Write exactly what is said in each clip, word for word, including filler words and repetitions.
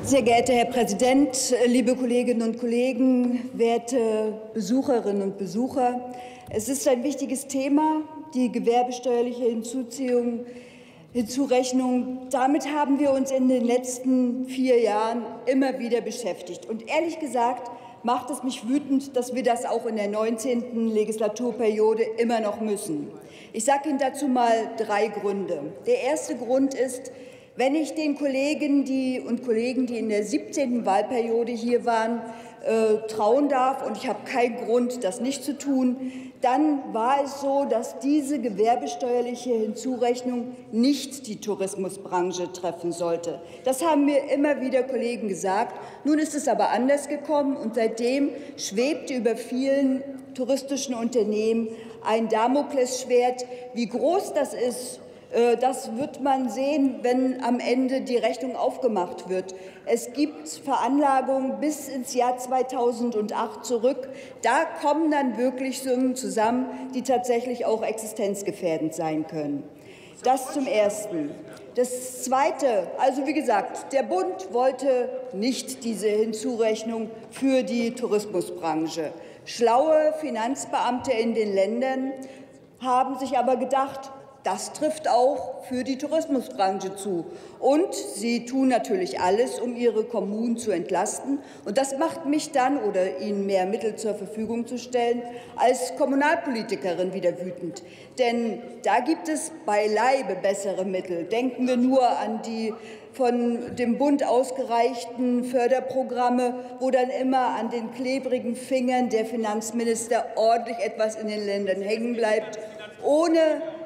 Sehr geehrter Herr Präsident, liebe Kolleginnen und Kollegen, werte Besucherinnen und Besucher! Es ist ein wichtiges Thema, die gewerbesteuerliche Hinzuziehung, Hinzurechnung. Damit haben wir uns in den letzten vier Jahren immer wieder beschäftigt. Und ehrlich gesagt macht es mich wütend, dass wir das auch in der neunzehnten Legislaturperiode immer noch müssen. Ich sage Ihnen dazu mal drei Gründe. Der erste Grund ist, wenn ich den Kolleginnen die und Kollegen, die in der siebzehnten Wahlperiode hier waren, äh, trauen darf, und ich habe keinen Grund, das nicht zu tun, dann war es so, dass diese gewerbesteuerliche Hinzurechnung nicht die Tourismusbranche treffen sollte. Das haben mir immer wieder Kollegen gesagt. Nun ist es aber anders gekommen, und seitdem schwebt über vielen touristischen Unternehmen ein Damoklesschwert. Wie groß das ist, das wird man sehen, wenn am Ende die Rechnung aufgemacht wird. Es gibt Veranlagungen bis ins Jahr zweitausendacht zurück. Da kommen dann wirklich Summen zusammen, die tatsächlich auch existenzgefährdend sein können. Das zum Ersten. Das Zweite, also wie gesagt, der Bund wollte nicht diese Hinzurechnung für die Tourismusbranche. Schlaue Finanzbeamte in den Ländern haben sich aber gedacht, das trifft auch für die Tourismusbranche zu. Und sie tun natürlich alles, um ihre Kommunen zu entlasten. Und das macht mich dann, oder ihnen mehr Mittel zur Verfügung zu stellen, als Kommunalpolitikerin wieder wütend. Denn da gibt es beileibe bessere Mittel. Denken wir nur an die von dem Bund ausgereichten Förderprogramme, wo dann immer an den klebrigen Fingern der Finanzminister ordentlich etwas in den Ländern hängen bleibt, ohne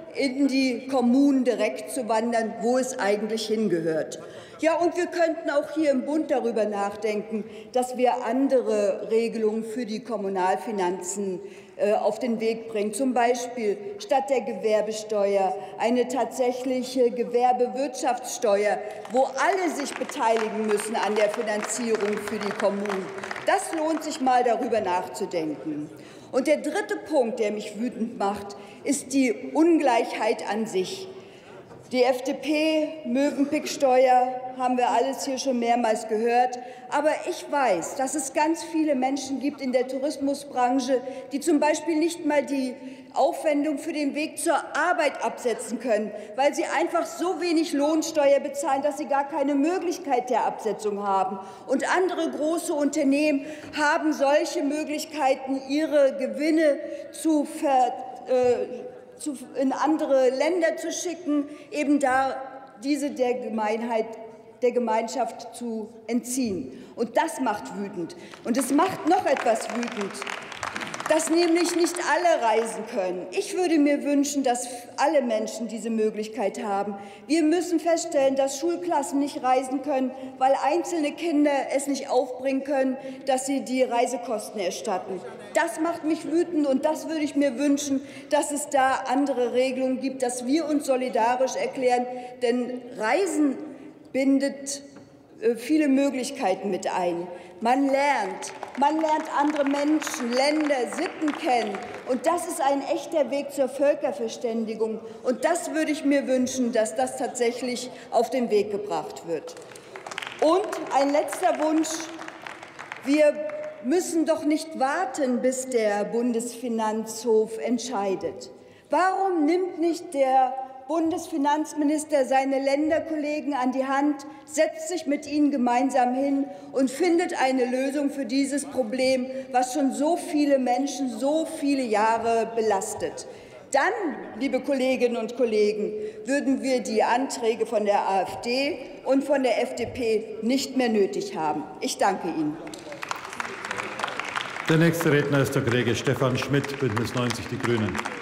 in die Kommunen direkt zu wandern, wo es eigentlich hingehört. Ja, und wir könnten auch hier im Bund darüber nachdenken, dass wir andere Regelungen für die Kommunalfinanzen äh, auf den Weg bringen. Zum Beispiel statt der Gewerbesteuer eine tatsächliche Gewerbewirtschaftssteuer, wo alle sich beteiligen müssen an der Finanzierung für die Kommunen. Das lohnt sich mal, darüber nachzudenken. Und der dritte Punkt, der mich wütend macht, ist die Ungleichheit an sich. Die F D P-Mövenpick-Steuer haben wir alles hier schon mehrmals gehört. Aber ich weiß, dass es ganz viele Menschen gibt in der Tourismusbranche, die zum Beispiel nicht mal die Aufwendung für den Weg zur Arbeit absetzen können, weil sie einfach so wenig Lohnsteuer bezahlen, dass sie gar keine Möglichkeit der Absetzung haben. Und andere große Unternehmen haben solche Möglichkeiten, ihre Gewinne zu ver in andere Länder zu schicken, eben da diese der Gemeinheit, der Gemeinschaft zu entziehen. Und das macht wütend. Und es macht noch etwas wütend, dass nämlich nicht alle reisen können. Ich würde mir wünschen, dass alle Menschen diese Möglichkeit haben. Wir müssen feststellen, dass Schulklassen nicht reisen können, weil einzelne Kinder es nicht aufbringen können, dass sie die Reisekosten erstatten. Das macht mich wütend, und das würde ich mir wünschen, dass es da andere Regelungen gibt, dass wir uns solidarisch erklären. Denn Reisen bindet viele Möglichkeiten mit ein. Man lernt, man lernt andere Menschen, Länder, Sitten kennen. Und das ist ein echter Weg zur Völkerverständigung. Und das würde ich mir wünschen, dass das tatsächlich auf den Weg gebracht wird. Und ein letzter Wunsch. Wir müssen doch nicht warten, bis der Bundesfinanzhof entscheidet. Warum nimmt nicht der Bundesfinanzminister seine Länderkollegen an die Hand, setzt sich mit ihnen gemeinsam hin und findet eine Lösung für dieses Problem, was schon so viele Menschen so viele Jahre belastet? Dann, liebe Kolleginnen und Kollegen, würden wir die Anträge von der AfD und von der F D P nicht mehr nötig haben. Ich danke Ihnen. Der nächste Redner ist der Kollege Stefan Schmidt, Bündnis neunzig Die Grünen.